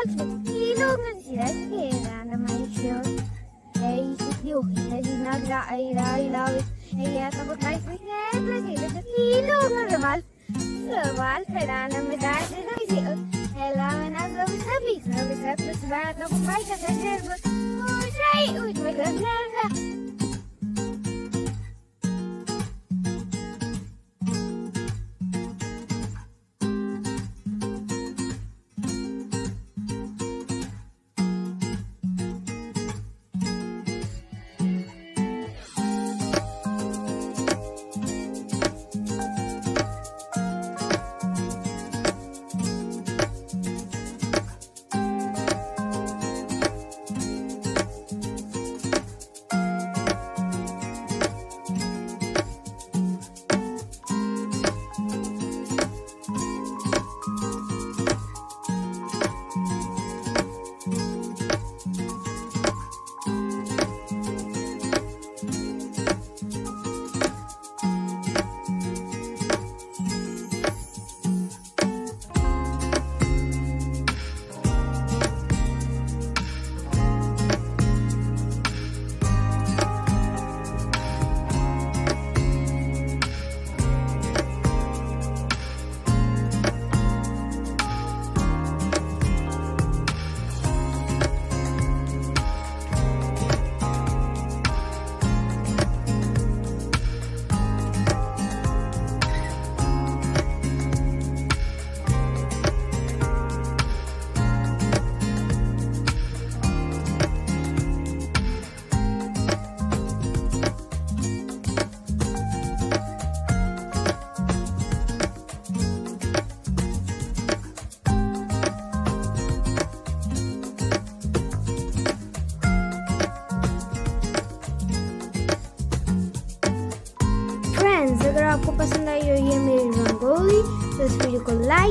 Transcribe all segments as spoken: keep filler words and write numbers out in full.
अगर आपको पसंद आई हो ये मेरी रंगोली तो इस वीडियो को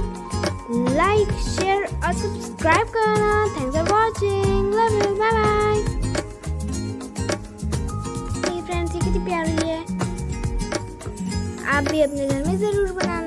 लाइक लाइक शेयर और सब्सक्राइब करना। Thanks for watching, love you, bye bye. ये फ्रेंड्स ये कितनी प्यारी है, आप भी अपने घर में जरूर बनाना।